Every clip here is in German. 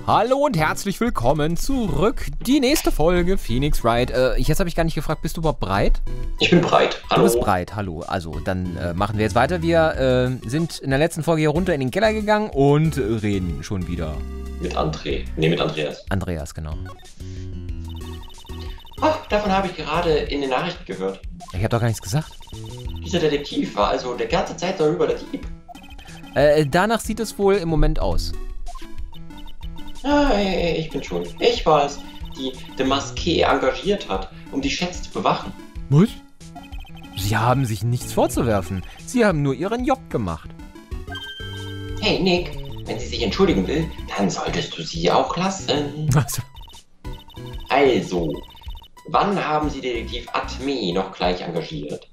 Hallo und herzlich willkommen zurück. Die nächste Folge Phoenix Wright. Jetzt habe ich gar nicht gefragt, bist du überhaupt breit? Ich bin breit. Hallo. Du bist breit, hallo. Also, dann machen wir jetzt weiter. Wir sind in der letzten Folge hier runter in den Keller gegangen und reden schon wieder. Mit André. Nee, mit Andreas. Andreas, genau. Ach, davon habe ich gerade in den Nachrichten gehört. Ich habe doch gar nichts gesagt. Dieser Detektiv war also der ganze Zeit noch über der Dieb. Danach sieht es wohl im Moment aus. Ah, ich bin schuld. Ich war es, die de Masqué engagiert hat, um die Schätze zu bewachen. Was? Sie haben sich nichts vorzuwerfen. Sie haben nur ihren Job gemacht. Hey Nick, wenn sie sich entschuldigen will, dann solltest du sie auch lassen. Also, wann haben Sie Detektiv Atme noch gleich engagiert?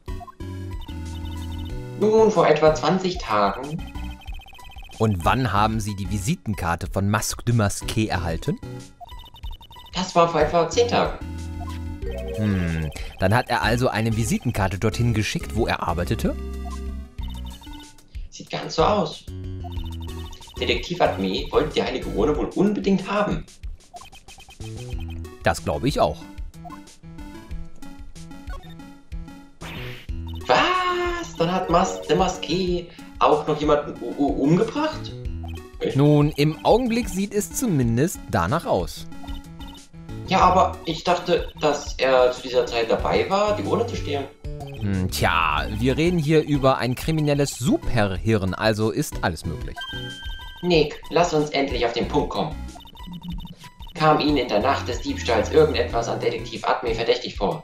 Nun, vor etwa 20 Tagen. Und wann haben Sie die Visitenkarte von Masque de Masqué erhalten? Das war vor etwa 10 Tagen. Dann hat er also eine Visitenkarte dorthin geschickt, wo er arbeitete? Sieht ganz so aus. Detektiv Atme wollte die heilige Urne wohl unbedingt haben. Das glaube ich auch. Was? Dann hat de Masqué auch noch jemanden umgebracht? Nun, im Augenblick sieht es zumindest danach aus. Ja, aber ich dachte, dass er zu dieser Zeit dabei war, die Urne zu stehlen. Tja, wir reden hier über ein kriminelles Superhirn, also ist alles möglich. Nick, lass uns endlich auf den Punkt kommen. Kam Ihnen in der Nacht des Diebstahls irgendetwas an Detektiv Atme verdächtig vor?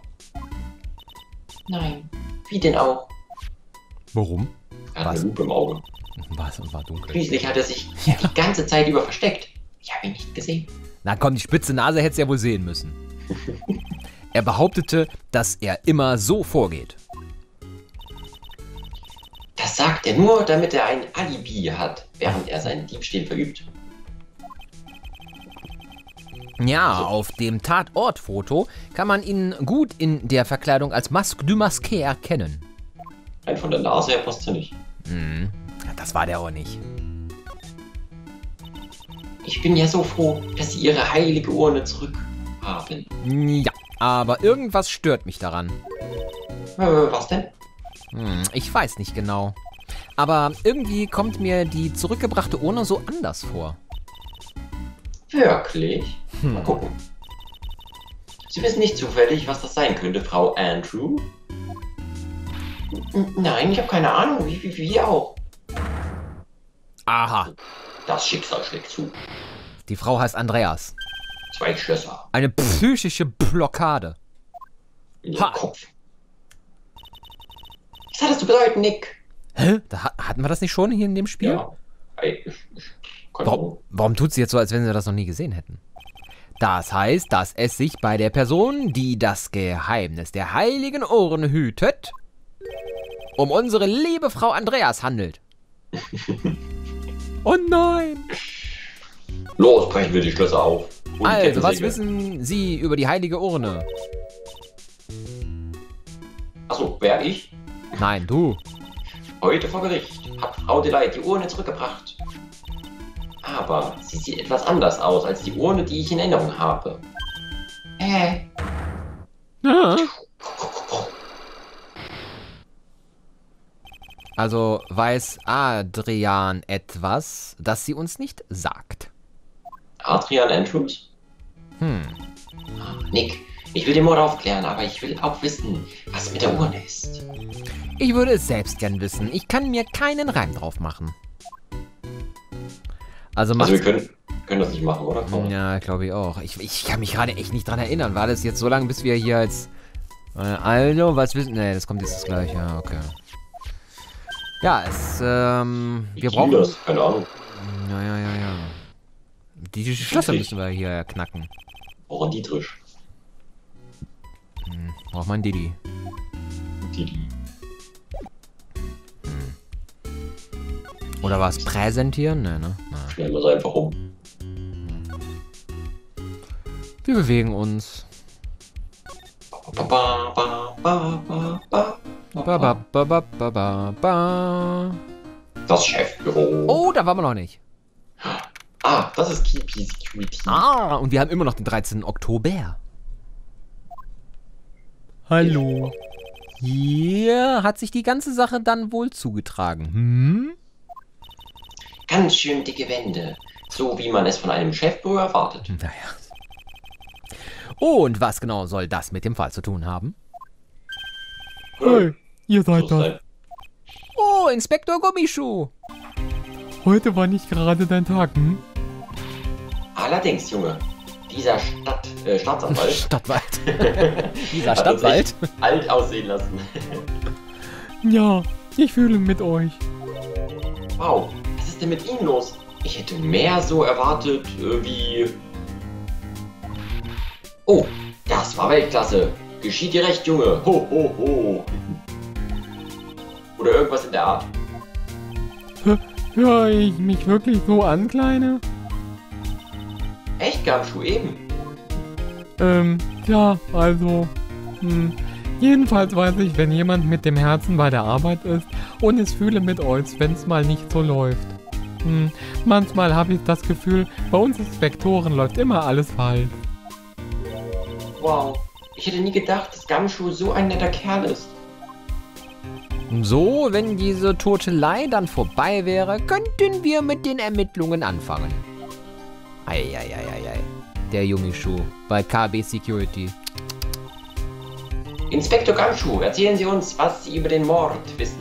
Nein. Wie denn auch? Warum? Er hat eine Lupe im Auge. War dunkel. Schließlich hat er sich die ganze Zeit über versteckt. Ich habe ihn nicht gesehen. Na komm, die spitze Nase hättest du ja wohl sehen müssen. Er behauptete, dass er immer so vorgeht. Das sagt er nur, damit er ein Alibi hat, während er seinen Diebstahl verübt. Ja, auf dem Tatortfoto kann man ihn gut in der Verkleidung als Masque du Masqué erkennen. Rein von der Nase her passt er nicht. Ja, das war der auch nicht. Ich bin ja so froh, dass Sie Ihre heilige Urne zurückhaben. Ja, aber irgendwas stört mich daran. Was denn? Ich weiß nicht genau. Aber irgendwie kommt mir die zurückgebrachte Urne so anders vor. Wirklich? Mal gucken. Sie wissen nicht zufällig, was das sein könnte, Frau Andrew? Nein, ich habe keine Ahnung. Wie auch. Aha, Das Schicksal schlägt zu. die Frau heißt Andreas. 2 Schlösser Eine psychische Blockade. in ihrem Kopf. Was hat das zu bedeuten, Nick? Hä? Hatten wir das nicht schon hier in dem Spiel? Ja. Keine Ahnung. Warum tut sie jetzt so, als wenn wir das noch nie gesehen hätten? Das heißt, dass es sich bei der Person, die das Geheimnis der heiligen Ohren hütet, um unsere liebe Frau Andreas handelt. Oh nein! Los, brechen wir die Schlösser auf. Und Also, was Kettensäge. wissen Sie über die heilige Urne? Achso, wer ich? Nein, du. Heute vor Gericht hat Frau Delight die Urne zurückgebracht. Aber sie sieht etwas anders aus als die Urne, die ich in Erinnerung habe. Ja. Also weiß Adrian etwas, das sie uns nicht sagt. Adrian Andrews? Nick, ich will den Mord aufklären, aber ich will auch wissen, was mit der Urne ist. Ich würde es selbst gern wissen. Ich kann mir keinen Reim drauf machen. Also Wir können das nicht machen, oder? Ja, glaube ich auch. Ich kann mich gerade echt nicht dran erinnern. War das jetzt so lange, bis wir hier jetzt... Also, was wissen... Nee, das kommt jetzt das gleiche. Ja, okay. Ja, wir brauchen... Das, keine Ahnung. Ja. Die Schlösser müssen wir hier knacken. Auch Dietrich. Braucht man Didi. Die. Oder was? Präsentieren? Nee, ne? Nein. Stellen wir es einfach um. Wir bewegen uns. Das Chefbüro. Oh, da waren wir noch nicht. Ah, das ist Keepy Security. Ah, und wir haben immer noch den 13. Oktober. Hallo. Hier hat sich die ganze Sache dann wohl zugetragen. Hm? Ganz schön dicke Wände. So wie man es von einem Chefbüro erwartet. Naja. Und was genau soll das mit dem Fall zu tun haben? Hey, ihr seid So das. sein. Oh, Inspektor Gummischuh. Heute war nicht gerade dein Tag, hm? Allerdings, Junge, dieser Staatsanwalt Stadtwald. Dieser hat uns Stadtwald. echt alt aussehen lassen. Ja, ich fühle mit euch. Wow, was ist denn mit ihm los? Ich hätte mehr so erwartet, wie... Oh, das war Weltklasse. Geschieht dir recht, Junge. Ho, ho, ho. Oder irgendwas in der Art. Höre ich mich wirklich so an, Kleine? Echt, Gamschuh, eben. Ja, also... Jedenfalls weiß ich, wenn jemand mit dem Herzen bei der Arbeit ist und es fühle mit euch, wenn es mal nicht so läuft. Manchmal habe ich das Gefühl, bei uns Inspektoren läuft immer alles falsch. Wow, ich hätte nie gedacht, dass Gamschuh so ein netter Kerl ist. So, wenn diese Totelei dann vorbei wäre, könnten wir mit den Ermittlungen anfangen. Eieieiei. Der Gummischuh bei KB Security. Inspektor Gamschuh, erzählen Sie uns, was Sie über den Mord wissen.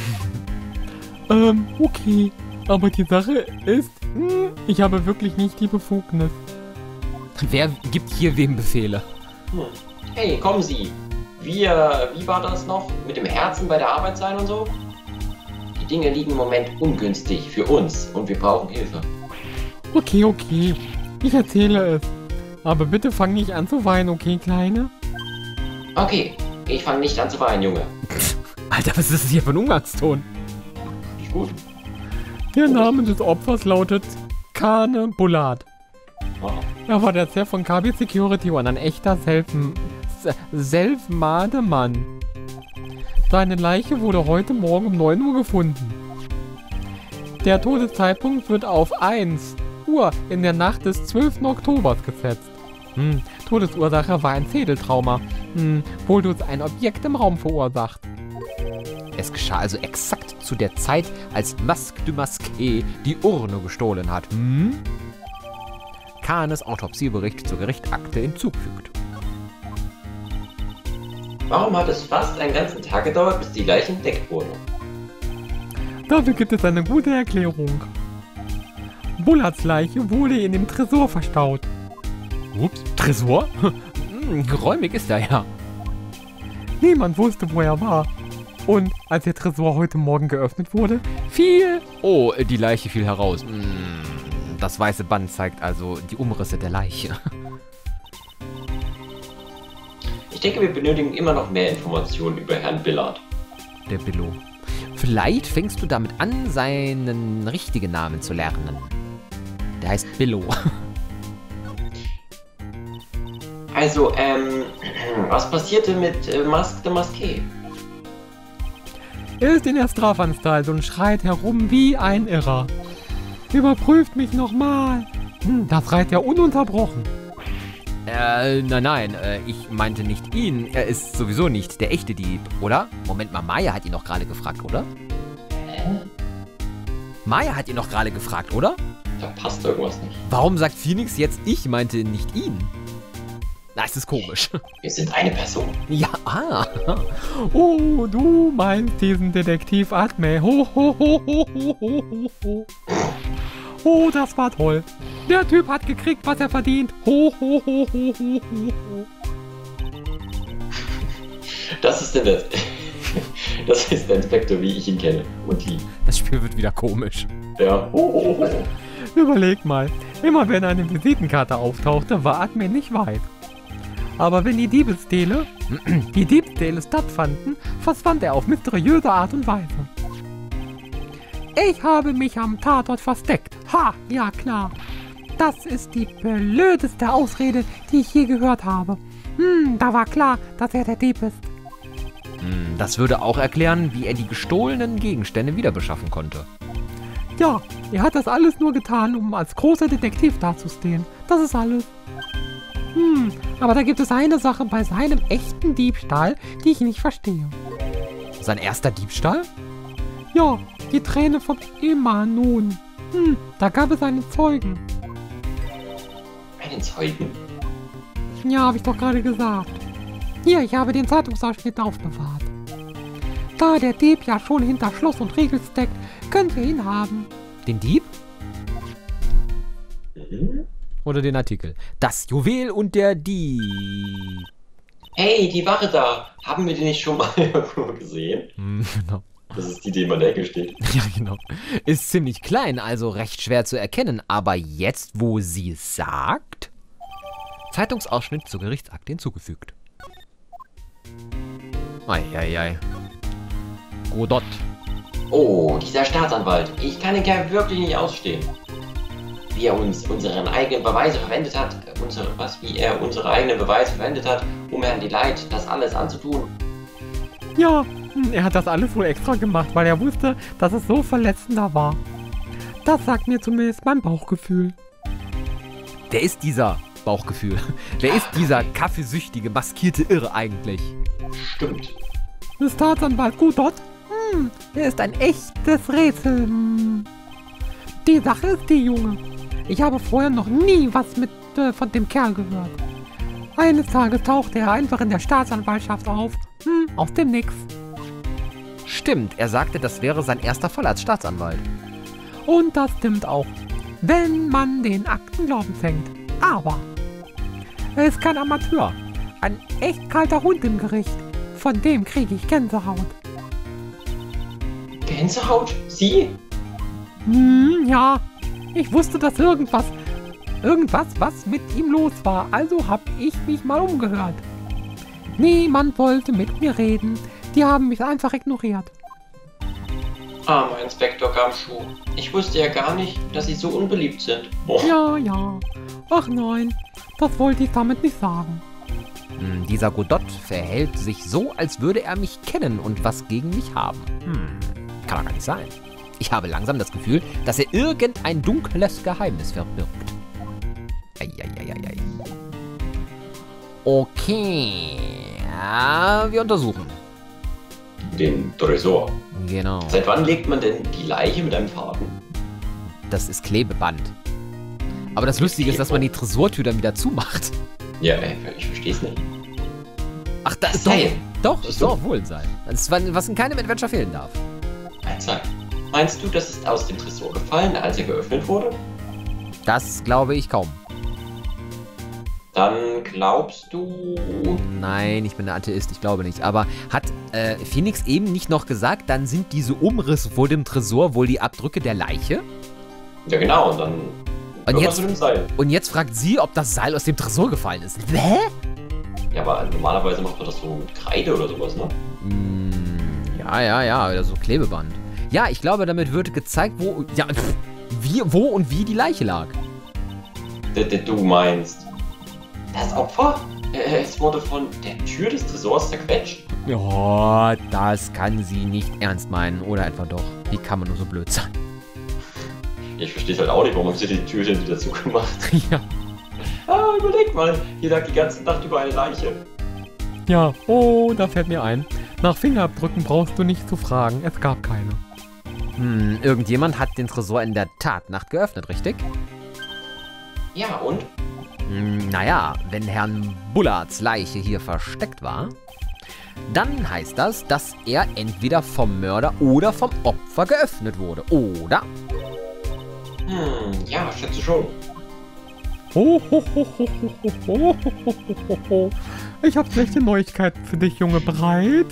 Okay. Aber die Sache ist, ich habe wirklich nicht die Befugnis. Wer gibt hier wem Befehle? Hey, kommen Sie. Wie war das noch? Mit dem Herzen bei der Arbeit sein und so? Die Dinge liegen im Moment ungünstig für uns und wir brauchen Hilfe. Okay. Ich erzähle es. Aber bitte fang nicht an zu weinen, okay, Kleine? Okay, ich fange nicht an zu weinen, Junge. Alter, was ist das hier für ein Umgangston? Ist gut. Der Name des Opfers lautet Kane Bulat. Oh. Er war der Chef von KB Security und ein echter Selfmade-Mann. Seine Leiche wurde heute Morgen um 9 Uhr gefunden. Der Todeszeitpunkt wird auf 1 Uhr in der Nacht des 12. Oktobers gesetzt. Todesursache war ein Schädeltrauma, wohl durch ein Objekt im Raum verursacht. Es geschah also exakt zu der Zeit, als Masque du Masqué die Urne gestohlen hat. Kanes Autopsiebericht zur Gerichtsakte hinzufügt. Warum hat es fast einen ganzen Tag gedauert, bis die Leiche entdeckt wurde? Dafür gibt es eine gute Erklärung. Bullats Leiche wurde in dem Tresor verstaut. Ups, Tresor? Geräumig ist er ja. Niemand wusste, wo er war. Und als der Tresor heute Morgen geöffnet wurde, fiel... Oh, die Leiche fiel heraus. Das weiße Band zeigt also die Umrisse der Leiche. Ich denke, wir benötigen immer noch mehr Informationen über Herrn Billard. Der Billo. Vielleicht fängst du damit an, seinen richtigen Namen zu lernen. Der heißt Billo. Also, was passierte mit Masque de Masqué? Er ist in der Strafanstalt und schreit herum wie ein Irrer. Überprüft mich nochmal. Das schreit er ununterbrochen. Nein, ich meinte nicht ihn. Er ist sowieso nicht der echte Dieb, oder? Moment mal, Maya hat ihn doch gerade gefragt, oder? Maya hat ihn doch gerade gefragt, oder? Da passt irgendwas nicht. Warum sagt Phoenix jetzt, ich meinte nicht ihn? Na, es ist komisch. Wir sind eine Person. Ja, Oh, du meinst diesen Detektiv Atme. Ho, ho, ho, ho, ho, ho, ho. Oh, das war toll. Der Typ hat gekriegt, was er verdient. Ho, ho, ho, ho, ho, ho. Das ist das ist der Inspektor, wie ich ihn kenne und liebe. das Spiel wird wieder komisch. Ja. Überleg mal, immer wenn eine Visitenkarte auftauchte, war Atme nicht weit. Aber wenn die Diebstähle stattfanden, verschwand er auf mysteriöse Art und Weise. Ich habe mich am Tatort versteckt. Ha, ja klar. Das ist die blödeste Ausrede, die ich je gehört habe. Da war klar, dass er der Dieb ist. Das würde auch erklären, wie er die gestohlenen Gegenstände wieder beschaffen konnte. Ja, er hat das alles nur getan, um als großer Detektiv dazustehen. Das ist alles. Aber da gibt es eine Sache bei seinem echten Diebstahl, die ich nicht verstehe. Sein erster Diebstahl? Ja, die Träne von Emma nun. Da gab es einen Zeugen. Einen Zeugen? Ja, habe ich doch gerade gesagt. Hier, ich habe den Zeitungsausschnitt aufbewahrt. Da der Dieb ja schon hinter Schloss und Riegel steckt, könnt ihr ihn haben. Den Dieb? Mhm. Oder den Artikel? Das Juwel und der Dieb. Hey, die Wache da. Haben wir die nicht schon mal irgendwo gesehen? Genau. Das ist die, die immer in der Ecke steht. Ja, genau. Ist ziemlich klein, also recht schwer zu erkennen. Aber jetzt, wo sie sagt... Zeitungsausschnitt zur Gerichtsakte hinzugefügt. Eieiei. Godot. Oh, dieser Staatsanwalt. Ich kann den Kerl wirklich nicht ausstehen. Wie er unsere eigenen Beweise verwendet hat, um Herrn Delight das alles anzutun. Ja, er hat das alles wohl extra gemacht, weil er wusste, dass es so verletzender war. Das sagt mir zumindest mein Bauchgefühl. Wer ist dieser Bauchgefühl? Wer ist dieser kaffeesüchtige, maskierte Irre eigentlich? Stimmt. Der Staatsanwalt Godot? Er ist ein echtes Rätsel. Die Sache ist die, Junge. Ich habe vorher noch nie was von dem Kerl gehört. Eines Tages tauchte er einfach in der Staatsanwaltschaft auf. Aus dem Nix. Stimmt, er sagte, das wäre sein erster Fall als Staatsanwalt. Und das stimmt auch, wenn man den Akten Glauben schenkt. Aber er ist kein Amateur. Ein echt kalter Hund im Gericht. Von dem kriege ich Gänsehaut. Gänsehaut? Sie? Ja. Ich wusste, dass irgendwas was mit ihm los war. Also habe ich mich mal umgehört. Niemand wollte mit mir reden. Die haben mich einfach ignoriert. Armer Inspektor Gumshoe. Ich wusste ja gar nicht, dass Sie so unbeliebt sind. Oh. Ja. Ach nein, das wollte ich damit nicht sagen. Dieser Godot verhält sich so, als würde er mich kennen und was gegen mich haben. Kann doch gar nicht sein. Ich habe langsam das Gefühl, dass er irgendein dunkles Geheimnis verbirgt. Eieieiei. Okay. Ja, wir untersuchen. Den Tresor. Genau. Seit wann legt man denn die Leiche mit einem Faden? Das ist Klebeband. Aber das Lustige ist, dass man die Tresortür dann wieder zumacht. Ja, ich versteh's nicht. Ach, das ist Seil. doch, ist doch wohl ein Seil. Das ist, was in keinem Adventure fehlen darf. Ein Seil. Meinst du, das ist aus dem Tresor gefallen, als er geöffnet wurde? Das glaube ich kaum. Dann glaubst du... Nein, ich bin ein Atheist, ich glaube nicht. Aber hat Phoenix eben nicht noch gesagt, dann sind diese Umrisse vor dem Tresor wohl die Abdrücke der Leiche? Ja genau, und dann... Und jetzt, mit dem Seil. und jetzt fragt sie, ob das Seil aus dem Tresor gefallen ist. Hä? Ja, aber normalerweise macht man das so mit Kreide oder sowas, ne? Ja, oder so Klebeband. Ja, ich glaube, damit wird gezeigt, wo und wie die Leiche lag. Du meinst... Das Opfer? Es wurde von der Tür des Tresors zerquetscht. Ja, das kann sie nicht ernst meinen. Oder etwa doch. Wie kann man nur so blöd sein? Ich verstehe halt auch nicht, warum haben sie die Tür denn wieder zugemacht. Ja. Überleg mal, hier lag die ganze Nacht über eine Leiche. Ja, oh, da fällt mir ein. Nach Fingerabdrücken brauchst du nicht zu fragen, es gab keine. Irgendjemand hat den Tresor in der Tatnacht geöffnet, richtig? Ja, und? Naja, wenn Herrn Bullards Leiche hier versteckt war, dann heißt das, dass er entweder vom Mörder oder vom Opfer geöffnet wurde, oder? Ja, schätze schon. Ich habe schlechte Neuigkeiten für dich, Junge. Bereit?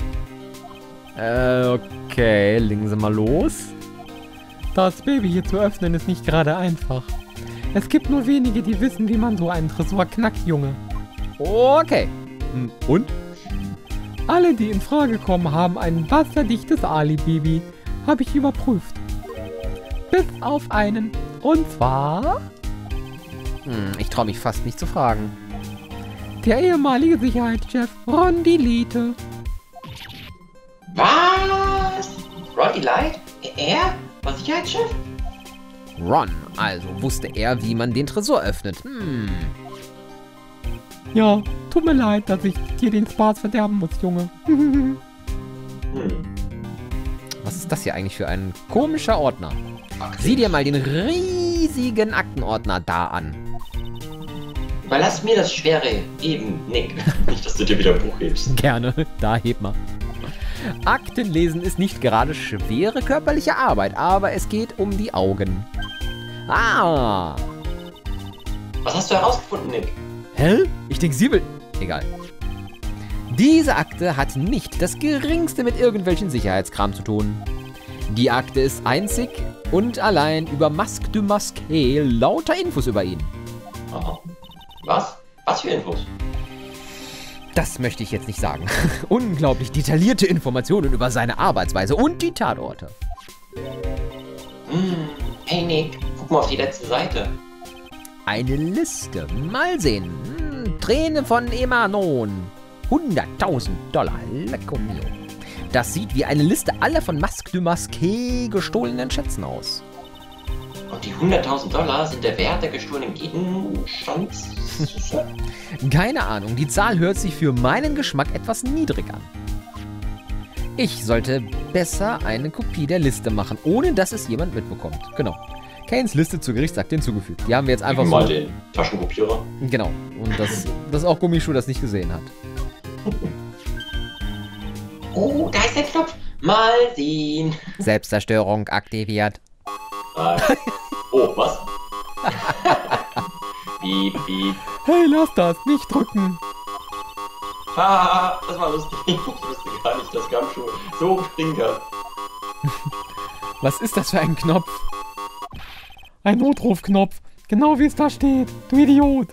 Okay, legen Sie mal los. Das Baby hier zu öffnen ist nicht gerade einfach. Es gibt nur wenige, die wissen, wie man so einen Tresor knackt, Junge. Okay. Und? Alle, die in Frage kommen, haben ein wasserdichtes Alibi. Habe ich überprüft. Bis auf einen. Und zwar... Ich traue mich fast nicht zu fragen. Der ehemalige Sicherheitschef Ron Delete. Was? Ron Delight? Er? War Sicherheitschef? Ron, also wusste er, wie man den Tresor öffnet. Ja, tut mir leid, dass ich dir den Spaß verderben muss, Junge. Was ist das hier eigentlich für ein komischer Ordner? Sieh dir mal den riesigen Aktenordner da an. Überlass mir das Schwere eben, Nick. Nicht, dass du dir wieder ein Buch hebst. Gerne, da heb mal. Aktenlesen ist nicht gerade schwere körperliche Arbeit, aber es geht um die Augen. Ah! Was hast du herausgefunden, Nick? Hä? Ich denke, sie will... Egal. Diese Akte hat nicht das Geringste mit irgendwelchen Sicherheitskram zu tun. Die Akte ist einzig und allein über Masque du Masquet lauter Infos über ihn. Aha. Was? Was für Infos? Das möchte ich jetzt nicht sagen. Unglaublich detaillierte Informationen über seine Arbeitsweise und die Tatorte. Hey Nick, guck mal auf die letzte Seite. Eine Liste. Mal sehen. Träne von Emanon. $100.000. Lecco mio. Das sieht wie eine Liste aller von Masque du Masquet gestohlenen Schätzen aus. Und die $100.000 sind der Wert der gestohlenen Gegenstands... Keine Ahnung, die Zahl hört sich für meinen Geschmack etwas niedrig an. Ich sollte besser eine Kopie der Liste machen, ohne dass es jemand mitbekommt. Genau. Kanes Liste zur Gerichtsakte hinzugefügt. Die haben wir jetzt einfach mal so... den Taschenkopierer. Genau. Und dass auch Gummischuh das nicht gesehen hat. Oh, da ist der Knopf. Mal sehen. Selbstzerstörung aktiviert. Oh, was? Piep, piep. Hey, lass das, nicht drücken. Haha, das war lustig. Ich wusste gar nicht, dass Gumshoe so springen kann. Was ist das für ein Knopf? Ein Notrufknopf, genau wie es da steht, du Idiot.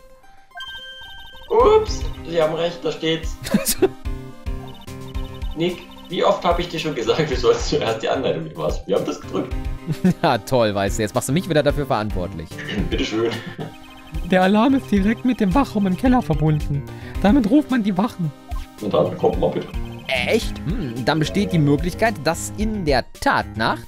Ups, Sie haben recht, da steht's. Nick, wie oft habe ich dir schon gesagt, du sollst zuerst die Anleitung mit was? Wir haben das gedrückt. Ja, toll, weißt du. Jetzt machst du mich wieder dafür verantwortlich. Bitteschön. Der Alarm ist direkt mit dem Wachraum im Keller verbunden. Damit ruft man die Wachen. Und dann kommt mal bitte. Echt? Dann besteht die Möglichkeit, dass in der Tatnacht...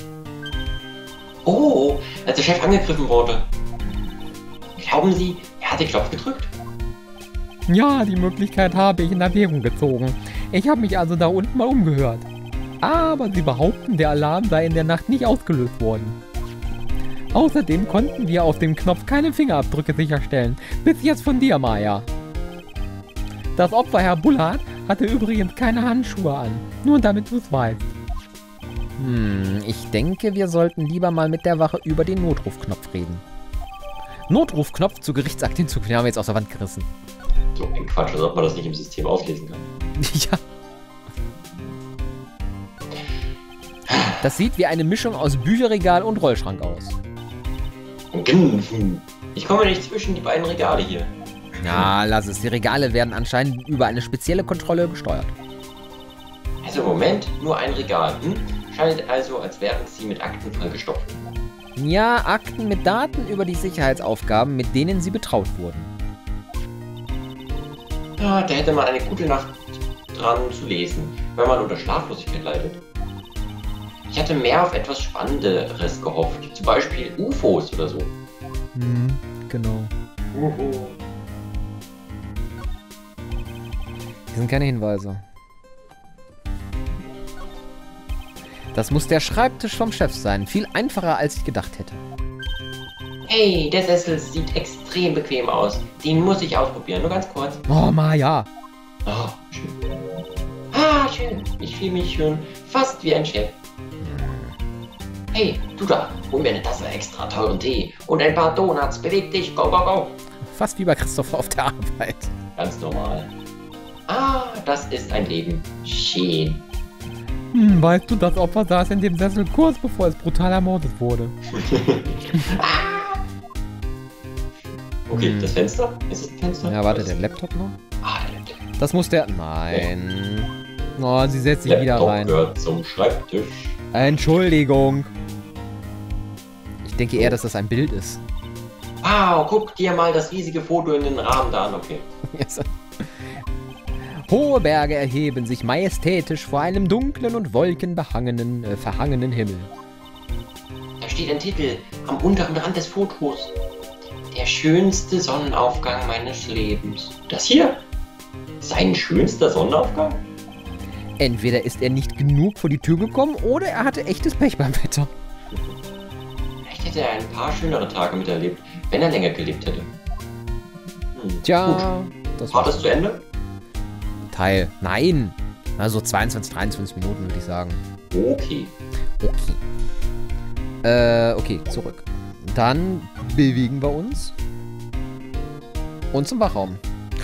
Oh, als der Chef angegriffen wurde. Glauben Sie, er hat den Knopf gedrückt? Ja, die Möglichkeit habe ich in Erwägung gezogen. Ich habe mich also da unten mal umgehört. Aber sie behaupten, der Alarm sei in der Nacht nicht ausgelöst worden. Außerdem konnten wir auf dem Knopf keine Fingerabdrücke sicherstellen. Bis jetzt von dir, Maya. Das Opfer, Herr Bullard, hatte übrigens keine Handschuhe an. Nur damit du es weißt. Ich denke, wir sollten lieber mal mit der Wache über den Notrufknopf reden. Notrufknopf zur Gerichtsakte hinzufügen. Den haben wir jetzt aus der Wand gerissen. So ein Quatsch, als ob man das nicht im System auslesen kann. Ja. Das sieht wie eine Mischung aus Bücherregal und Rollschrank aus. Ich komme nicht zwischen die beiden Regale hier. Ja, lass es. Die Regale werden anscheinend über eine spezielle Kontrolle gesteuert. Also im Moment nur ein Regal. Scheint also, als wären sie mit Akten vollgestopft. Ja, Akten mit Daten über die Sicherheitsaufgaben, mit denen sie betraut wurden. Ja, da hätte man eine gute Nacht dran zu lesen, wenn man unter Schlaflosigkeit leidet. Ich hatte mehr auf etwas Spannenderes gehofft. Zum Beispiel UFOs oder so. Genau. Hier sind keine Hinweise. Das muss der Schreibtisch vom Chef sein. Viel einfacher, als ich gedacht hätte. Hey, der Sessel sieht extrem bequem aus. Den muss ich ausprobieren. Nur ganz kurz. Oh, Maya. Oh, schön. Ah, schön. Ich fühle mich schon fast wie ein Chef. Hey, du da. Hol mir eine Tasse extra teuren Tee und ein paar Donuts. Beweg dich. Go, go, go. Fast wie bei Christopher auf der Arbeit. Ganz normal. Ah, das ist ein Leben. Schön. Weißt du, das Opfer saß in dem Sessel kurz bevor es brutal ermordet wurde. Okay, das Fenster? Ist es ein Fenster? Ja, warte, der Laptop noch? Ah, der Laptop. Das muss der... Nein. Oh, sie setzt sich wieder Laptop rein. gehört zum Schreibtisch. Entschuldigung. Ich denke eher, dass das ein Bild ist. Wow, guck dir mal das riesige Foto in den Rahmen da an, okay. Hohe Berge erheben sich majestätisch vor einem dunklen und wolkenbehangenen, verhangenen Himmel. steht ein Titel am unteren Rand des Fotos. Der schönste Sonnenaufgang meines Lebens. Das hier? Sein schönster Sonnenaufgang? Entweder ist er nicht genug vor die Tür gekommen oder er hatte echtes Pech beim Wetter. Vielleicht hätte er ein paar schönere Tage miterlebt, wenn er länger gelebt hätte. Tja, gut. War das zu Ende? Teil. Nein. Also 22, 23 Minuten würde ich sagen. Okay. Okay, zurück. Dann bewegen wir uns. Und zum Wachraum.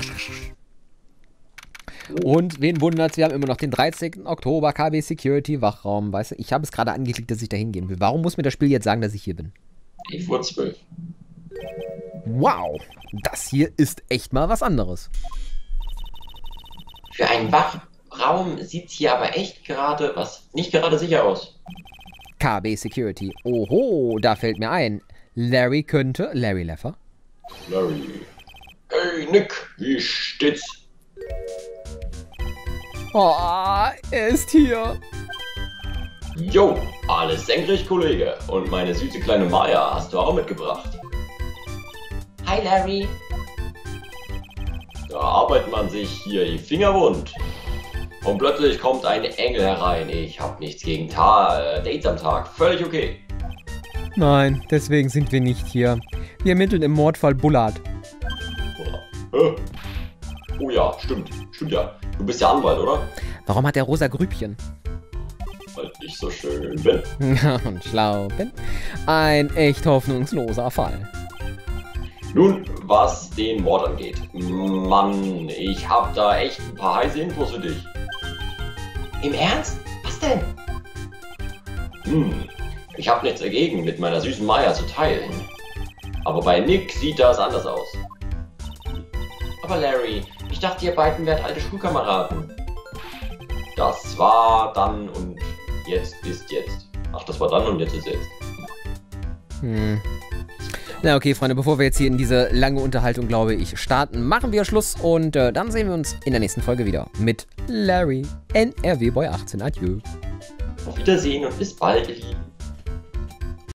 Und wen wundert's, wir haben immer noch den 13. Oktober, KB Security Wachraum. Weißt du, ich habe es gerade angeklickt, dass ich da hingehen will. Warum muss mir das Spiel jetzt sagen, dass ich hier bin? 11:12 Uhr. Wow, das hier ist echt mal was anderes. Für einen Wachraum sieht's hier aber echt gerade nicht gerade sicher aus. KB Security. Oho, da fällt mir ein. Larry Leffer. Larry. Hey Nick, wie steht's? Oh, er ist hier. Jo, alles senkrecht, Kollege. Und meine süße kleine Maya hast du auch mitgebracht. Hi, Larry. Da arbeitet man sich hier die Finger wund. Und plötzlich kommt ein Engel herein. Ich hab nichts gegen Dates am Tag. Völlig okay. Nein, deswegen sind wir nicht hier. Wir ermitteln im Mordfall Bullard. Oder? Oh ja, stimmt. Stimmt ja. Du bist ja Anwalt, oder? Warum hat er rosa Grübchen? Weil ich so schön bin. Und schlau bin. Ein echt hoffnungsloser Fall. Nun, was den Mord angeht. Mann, ich hab da echt ein paar heiße Infos für dich. Im Ernst? Was denn? Ich hab nichts dagegen, mit meiner süßen Maya zu teilen. Aber bei Nick sieht das anders aus. Aber Larry, ich dachte, ihr beiden wärt alte Schulkameraden. Das war dann und jetzt ist jetzt. Ach, das war dann und jetzt ist jetzt. Na okay, Freunde, bevor wir jetzt hier in diese lange Unterhaltung, glaube ich, starten, machen wir Schluss und dann sehen wir uns in der nächsten Folge wieder mit Larry, NRW Boy 18. Adieu. Auf Wiedersehen und bis bald, ihr Lieben.